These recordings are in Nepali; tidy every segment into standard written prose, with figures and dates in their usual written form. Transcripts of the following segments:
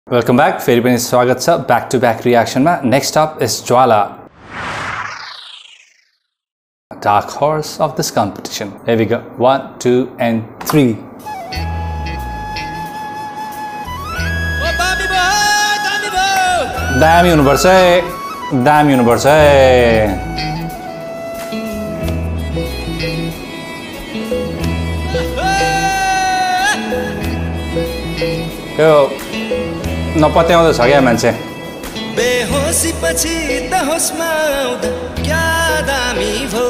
Welcome back. फेरि पनि स्वागत छ back to back reaction मा. Next up is Jwala. Dark horse of this competition. Here we go. 1, 2 and 3. दामी हुनुपर्छ है. दामी हुनुपर्छ है. यो नपत्याउँदो छ क्या मान्छे. बेहोसी पछि त होसमा आउँदा क्या दामी भो.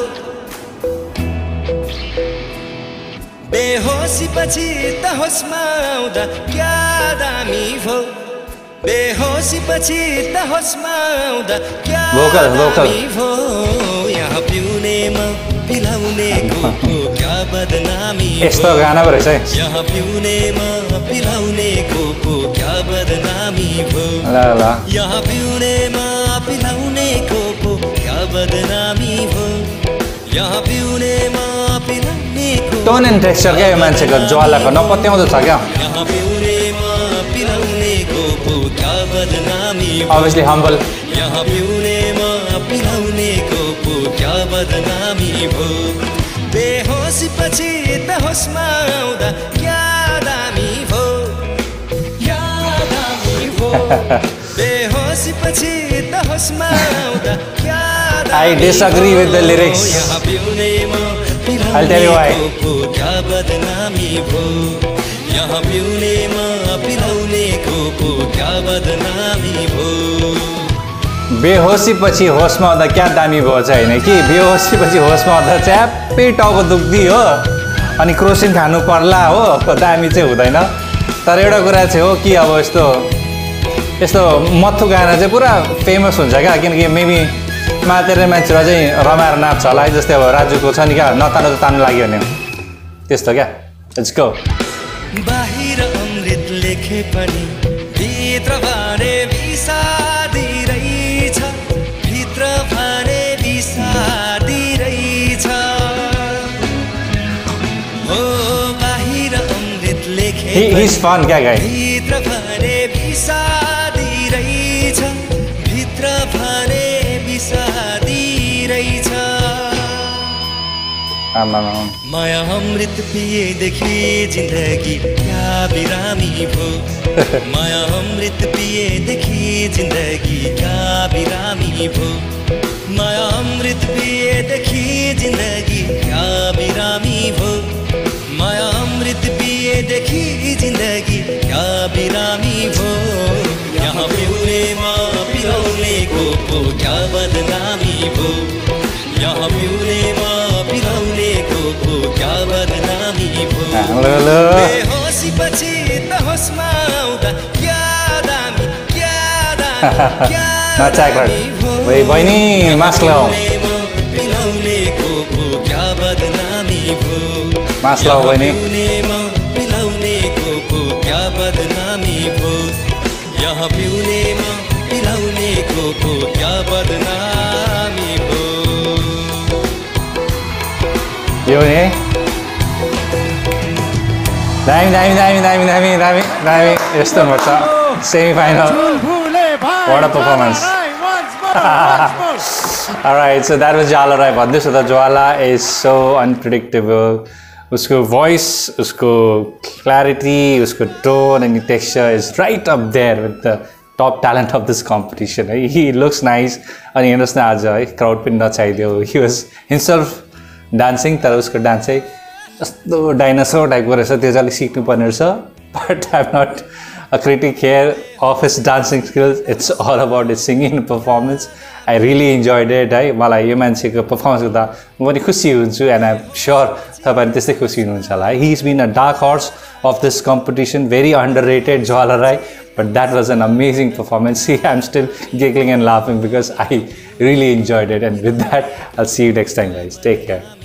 बेहोसी पछि त होसमा आउँदा क्या दामी भो. बेहोसी पछि त होसमा आउँदा क्या दामी भो. यहाँ पिउनेमा पिलाउनेको क्या बदनामी. यस्तो गाना पो रहेछ है. यहाँ पिउनेमा पिलाउनेको क्या बदनामी भो. ल ल यहाँ पिउनेमा पिलाउनेको क्या बदनामी भो. यहाँ पिउनेमा पिलाउनेको टोन एन्ड टेक्सचर क्या यो मान्छेको ज्वालाको नपत्याउँदो छ क्या. यहाँ पिउनेमा पिलाउनेको क्या बदनामी भो. Obviously humble. यहाँ पिउनेमा पिलाउनेको क्या बदनामी भो. बेहोसी पछि त होसमा आउँदा क्या दामी भो. क्या दामी भो. बेहोसी पछि त होसमा आउँदा क्या I disagree with the lyrics. यहाँ पिउनेमा I'll tell you why. क्या बदनामी भो. यहाँ पिउनेमा पिलाउनेको क्या बदनामी भो. बेहोसी पछि होसमा आउँदा क्या दामी भयो चाहिँ होइन कि. बेहोसी पछि होसमा आउँदा च्याप्पै टाउको दुख्दी हो अनि क्रोसिन खानु पर्ला हो. दामी चाहिँ हुँदैन. तर एउटा कुरा चाहिँ हो कि अब यस्तो यस्तो मत्थु गाना चाहिँ पुरा फेमस हुन्छ क्या. किनकि मेबी मातेर मान्छेलाई चाहिँ रमाएर नाच्छ होला है. जस्तै अब राजुको छ नि क्या, नतानो त तान्नु लाग्यो भने त्यस्तो क्या. Let's go. बाहिर अमृत लेखे पनि भित्र भने विषादी रहेछ. भित्र भने विषादी रहेछ. हो बाहिर अमृत लेखे He's fun क्या गाई. भित्र भने विषादी रहेछ. भित्र भने विषादी रहेछ. माया अमृत पिएदेखि जिन्दगी क्या बिरामी भो. माया अमृत पिएदेखि जिन्दगी क्या बिरामी भो. माया अमृत पिएदेखि जिन्दगी क्या बिरामी भो. माया अमृत पिएदेखि जिन्दगी क्या बिरामी भो. यहाँ पिउनेमा पिलाउनेको क्या बदनामी भो. यहाँ पिउनेमा पिलाउनेको क्या बदनामी भो. बेहोसी पछि त होसमा आउँदा क्या दामी क्या दामी क्या दामी भो. बहिनी मास्क लगाऊ. पिलाउनेको क्या बदनामी भो. मास्क लगाऊ बहिनी. पिउनेमा पिलाउनेको क्या बदनामी भो. यहाँ पिउनेमा पिलाउनेको क्या बदनामी भो. यो नि दामी दामी दामी दामी दामी दामी दामी यस्तो हुनुपर्छ. Semi final. What a performance. Alright, so that was Jwala Rai. भन्दैछु त Jwala is so unpredictable. उसको voice, उसको clarity, उसको tone and texture is right up there with the top talent of this competition. He looks nice. अनि हेर्नुहोस् न आज है crowd पनि नचाइदियो. He was himself dancing. तर उसको डान्स चाहिँ यस्तो डाइनासोर टाइपको रहेछ. त्यो चाहिँ अलिक सिक्नुपर्ने रहेछ. But I'm not a critic here of his dancing skills. It's all about his singing performance. I really enjoyed it. है मलाई यो मान्छेको पर्फर्मेन्स गर्दा म पनि खुसी हुन्छु. and I'm sure तपाईहरु त्यस्तै खुसी हुनुहुन्छ होला. He's been a dark horse of this competition. Very underrated Jwala Rai. But that was an amazing performance. See, I'm still giggling and laughing because I really enjoyed it. And with that, I'll see you next time, guys. Take care.